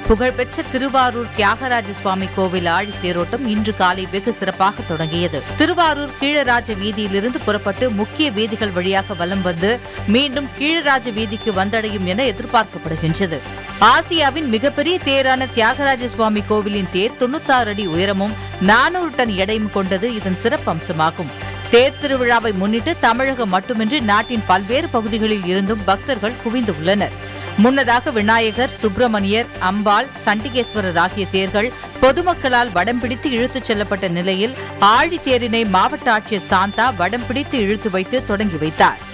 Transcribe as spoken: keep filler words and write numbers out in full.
புகழ்பெற்ற திருவாரூர் தியாகராஜ சுவாமி கோவில் ஆழித்தேரோட்டம் இன்று காலை வெகு சிறப்பாக தொடங்கியது. திருவாரூர் கீழராஜ வீதியிலிருந்து புறப்பட்டு முக்கிய வீதிகள் வழியாக வலம் வந்து மீண்டும் கீழராஜ வீதிக்கு வந்தடையும் என எதிர்பார்க்கப்படுகின்றது. ஆசியாவின் மிகப்பெரிய தேரான தியாகராஜ சுவாமி கோவிலின் தேர் தொன்னூத்தாறு அடி உயரமும் நானூறு டன் எடையும் கொண்டது இதன் சிறப்பு அம்சமாகும். தேர் திருவிழாவை முன்னிட்டு தமிழகம் மட்டுமின்றி நாட்டின் பல்வேறு பகுதிகளில் இருந்தும் பக்தர்கள் குவிந்துள்ளனர். முன்னதாக விநாயகர், சுப்பிரமணியர், அம்பாள், சண்டிகேஸ்வரர் ஆகிய தேர்கள் பொதுமக்களால் வடம் பிடித்து இழுத்துச் செல்லப்பட்ட நிலையில் ஆழித்தேரினை மாவட்ட ஆட்சியர் சாந்தா வடம் பிடித்து இழுத்து வைத்து தொடங்கி வைத்தார்.